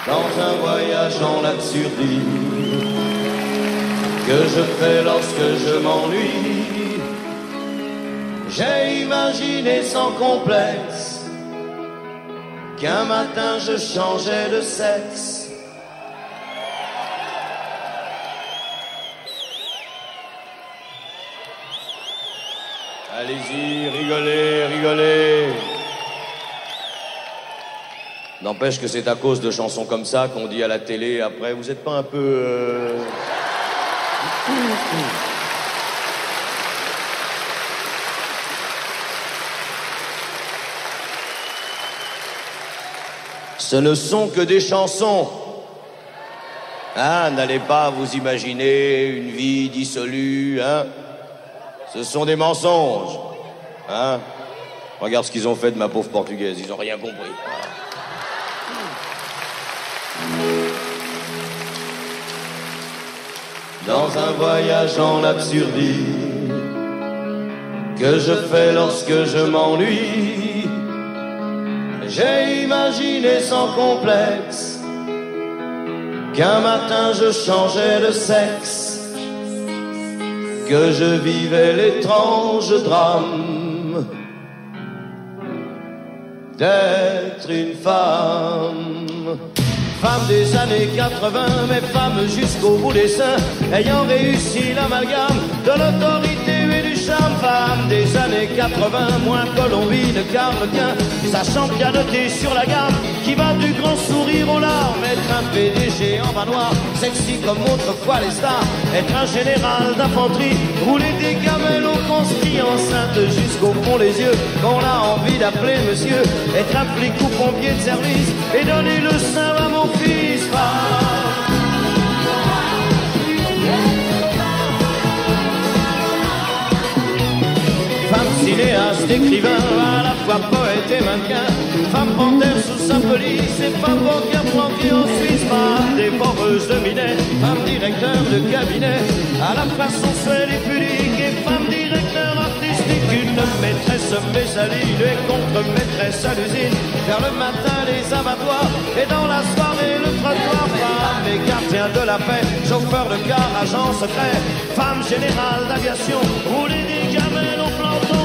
Dans un voyage en l'absurdie que je fais lorsque je m'ennuie, j'ai imaginé sans complexe qu'un matin je changeais de sexe. Allez-y, rigolez, rigolez. N'empêche que c'est à cause de chansons comme ça qu'on dit à la télé après, vous êtes pas un peu... Ce ne sont que des chansons. Hein, n'allez pas vous imaginer une vie dissolue, hein. Ce sont des mensonges. Hein. Regarde ce qu'ils ont fait de ma pauvre portugaise, ils ont rien compris. Dans un voyage en l'absurdie que je fais lorsque je m'ennuie, j'ai imaginé sans complexe qu'un matin je changeais de sexe, que je vivais l'étrange drame d'être une femme. Femme des années 80, mais femme jusqu'au bout des seins, ayant réussi l'amalgame de l'autorité et du charme. Femme des années 80, moins Colombine qu'Arlequin, sachant pianoter sur la gamme, qui va du grand sourire aux larmes. Être un PDG en bas noir, sexy comme autrefois les stars. Être un général d'infanterie, rouler des gamelles au conscrit, enceinte jusqu'au fond les yeux, qu'on a envie d'appeler monsieur. Être un flic ou pompier de service, et donner le sein à mon fils. Femme cinéaste, écrivain, à la fois poète et mannequin. Femme panthère sous sa police et femme banquière planquée en Suisse. Femme dévoreuse de minet, femme directeur de cabinet, à la fois sensuelle et pudique, et femme directeur artistique. Une maîtresse messaline et contre-maîtresse à l'usine, vers le matin les abattoirs et dans la soirée le trottoir. Femme et gardien de la paix, chauffeur de car, agent secret, femme générale d'aviation, rouler des gamelles au planton.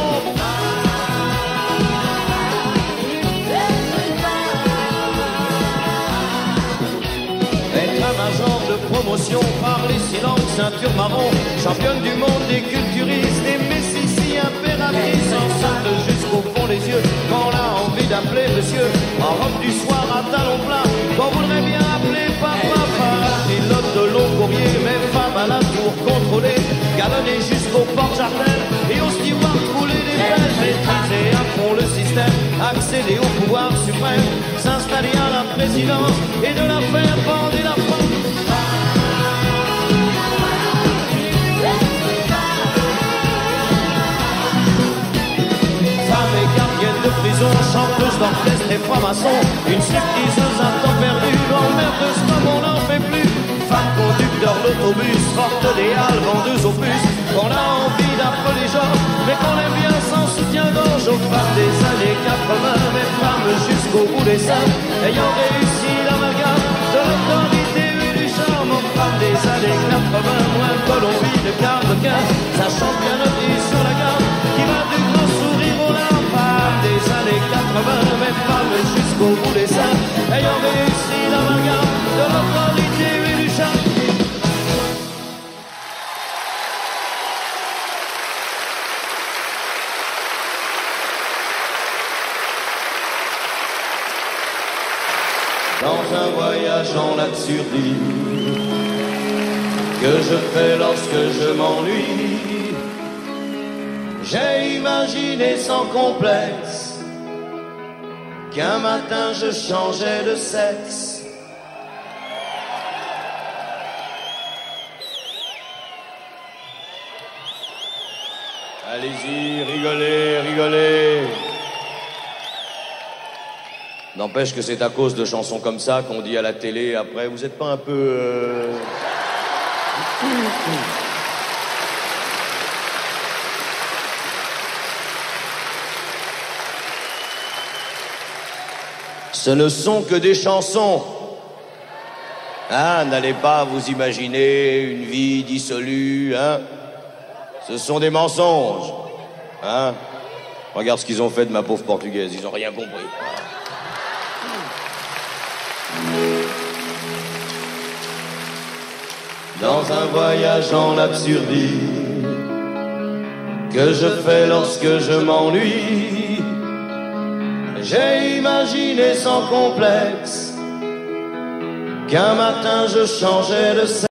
Être un major de promotion, parler silence, ceinture marron, championne du monde des culturistes, des messissies impératrices, enceinte jusqu'au fond des yeux, qu'on a envie d'appeler monsieur, en robe du soir à talons plats, qu'on voudrait bien appeler papa. Pilote de long courrier, mais femme à la tour contrôlée, galonnée jusqu'au porte-jardin et au steward rouler des pelles, maîtriser à fond le système, accéder au pouvoir suprême, s'installer à la présidence et de la faire bander la femme. Femme et gardienne de prison, chanteuse d'orchestre et franc-maçon, une stripteaseuse à temps perdu, emmerdeuse comme on n'en fait plus. Femme conducteur d'autobus, forte des halles, vendeuse aux puces, qu'on a envie d'appeler genre, mais qu'on aime bien sans soutien-gorge. Aux femmes des années 80, mais femmes jusqu'au bout des seins, ayant réussi l'amalgame de l'autorité et du charme. Aux femmes des années 80, moins Colombine qu'Arlequin, sachant pianoter sur la gamme, qui va du grand sourire aux larmes. Femmes des années 80, mais femmes jusqu'au bout des seins, ayant réussi l'amalgame de l'autorité et du charme. Dans un voyage en l'absurdie que je fais lorsque je m'ennuie, j'ai imaginé sans complexe qu'un matin je changeais de sexe. Allez-y, rigolez, rigolez. N'empêche que c'est à cause de chansons comme ça qu'on dit à la télé après, vous êtes pas un peu... Ce ne sont que des chansons. Hein, n'allez pas vous imaginer une vie dissolue, hein. Ce sont des mensonges, hein. Regarde ce qu'ils ont fait de ma pauvre portugaise, ils ont rien compris. Dans un voyage en absurdie que je fais lorsque je m'ennuie, j'ai imaginé sans complexe qu'un matin je changeais de sexe.